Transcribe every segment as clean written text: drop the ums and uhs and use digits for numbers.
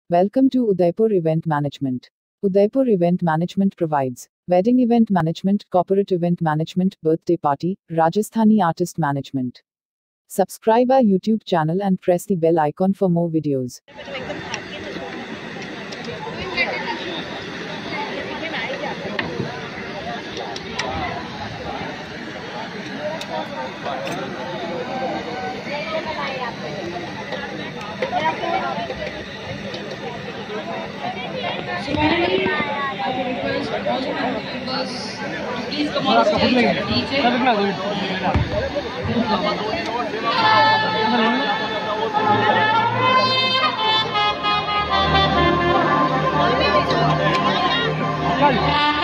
Welcome to Udaipur Event Management. Udaipur Event Management provides wedding event management, corporate event management, birthday party, Rajasthani artist management. Subscribe our YouTube channel and press the bell icon for more videos. So finally, I would request all the members to please come on stage. DJ.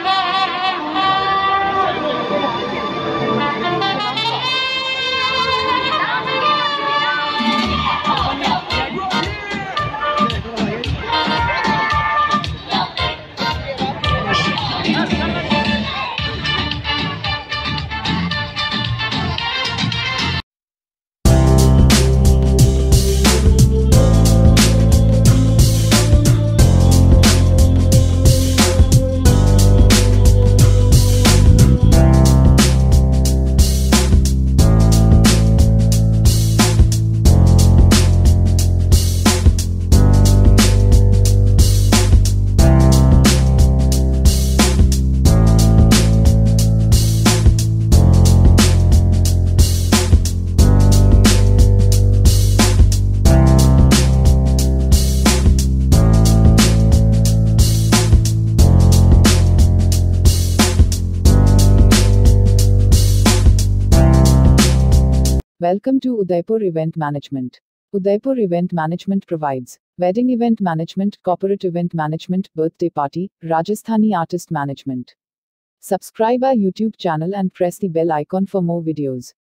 Welcome to Udaipur Event Management. Udaipur Event Management provides wedding event management, corporate event management, birthday party, Rajasthani artist management. Subscribe our YouTube channel and press the bell icon for more videos.